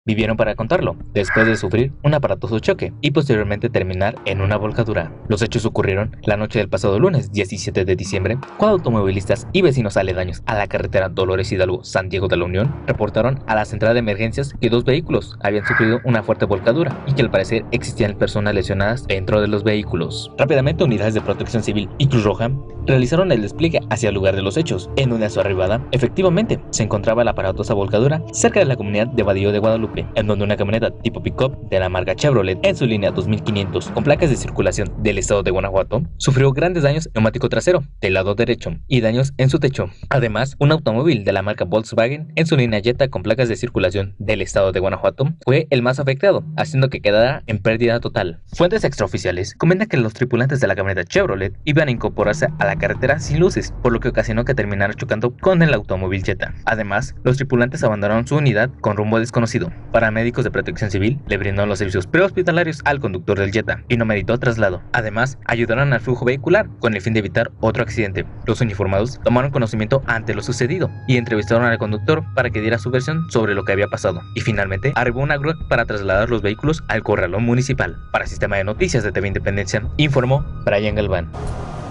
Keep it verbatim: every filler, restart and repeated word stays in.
vivieron para contarlo, después de sufrir un aparatoso choque y posteriormente terminar en una volcadura. Los hechos ocurrieron la noche del pasado lunes diecisiete de diciembre, cuando automovilistas y vecinos aledaños a la carretera Dolores Hidalgo-San Diego de la Unión reportaron a la central de emergencias que dos vehículos habían sufrido una fuerte volcadura y que al parecer existían personas lesionadas dentro de los vehículos. Rápidamente, unidades de protección civil y Cruz Roja realizaron el despliegue hacia el lugar de los hechos. En una de su arribada, efectivamente, se encontraba la aparatosa volcadura cerca de la comunidad de Vadillo de Guadalupe, en donde una camioneta tipo pick-up de la marca Chevrolet en su línea dos mil quinientos con placas de circulación del estado de Guanajuato sufrió grandes daños neumático trasero del lado derecho y daños en su techo. Además, un automóvil de la marca Volkswagen en su línea Jetta con placas de circulación del estado de Guanajuato fue el más afectado, haciendo que quedara en pérdida total. Fuentes extraoficiales comentan que los tripulantes de la camioneta Chevrolet iban a incorporarse a la carretera sin luces, por lo que ocasionó que terminara chocando con el automóvil Jetta. Además, los tripulantes abandonaron su unidad con rumbo desconocido. Paramédicos de protección civil le brindaron los servicios prehospitalarios al conductor del Jetta y no meritó traslado. Además, ayudaron al flujo vehicular con el fin de evitar otro accidente. Los uniformados tomaron conocimiento ante lo sucedido y entrevistaron al conductor para que diera su versión sobre lo que había pasado. Y finalmente, arribó una grúa para trasladar los vehículos al corralón municipal. Para Sistema de Noticias de T V Independencia, informó Brian Galván.